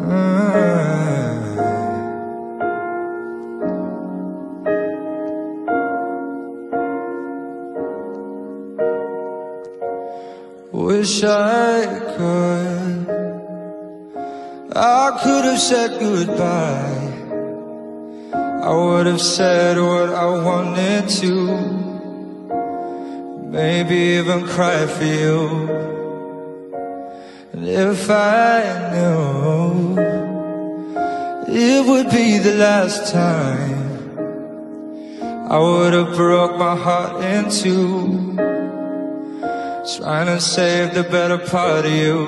Wish I could have said goodbye. I would have said what I wanted to, maybe even cry for you. And if I knew it would be the last time, I would have broke my heart in two, trying to save the better part of you.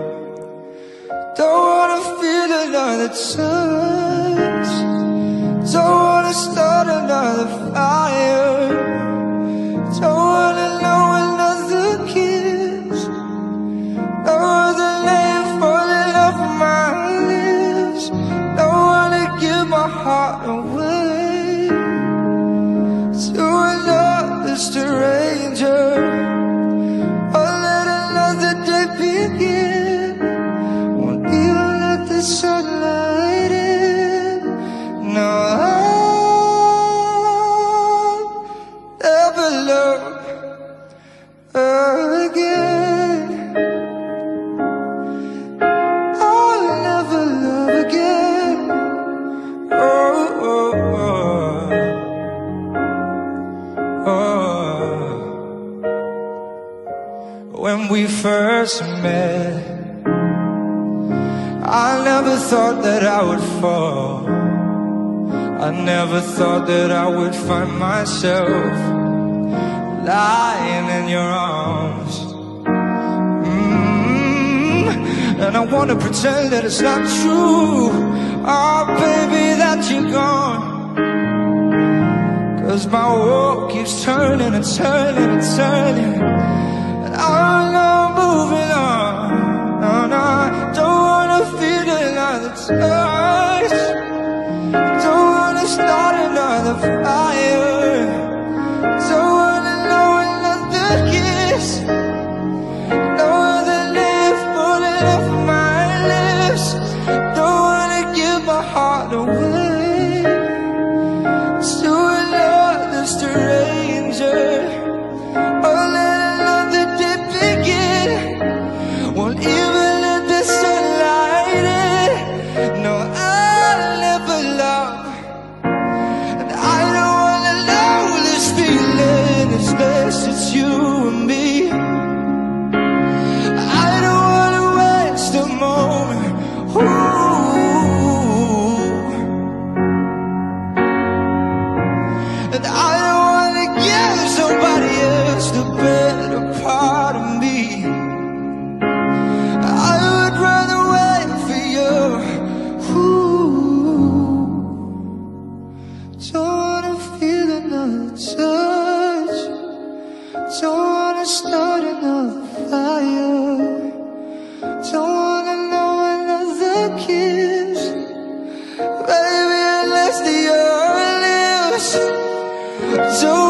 Don't wanna feel another touch, don't wanna start another fire, don't wanna know another kiss, no other name falling off my lips. Don't wanna give my heart away to another stranger, or let another day begin. Won't even let the sunlight in. No, I'll never love again. I'll never love again. Oh, oh, oh, oh. When we first met, I never thought that I would fall. I never thought that I would find myself lying in your arms. And I wanna pretend that it's not true, oh baby, that you're gone. 'Cause my world keeps turning and turning and turning, and I'm not moving on. No, no, don't wanna feel another touch, don't wanna start another fire, don't wanna know another kiss, no other name falling off my lips. Don't wanna give my heart away to another stranger, or let another day begin. Won't even let the sunlight in. No, I'll never love, and I don't wanna know this feeling unless it's you and me. I don't wanna waste a moment. Ooh. And I don't wanna give somebody else the better part of me. I would rather wait for you. Ooh. Don't wanna feel another touch, don't wanna start another fire, don't wanna know another kiss, baby, unless the earliest. Don't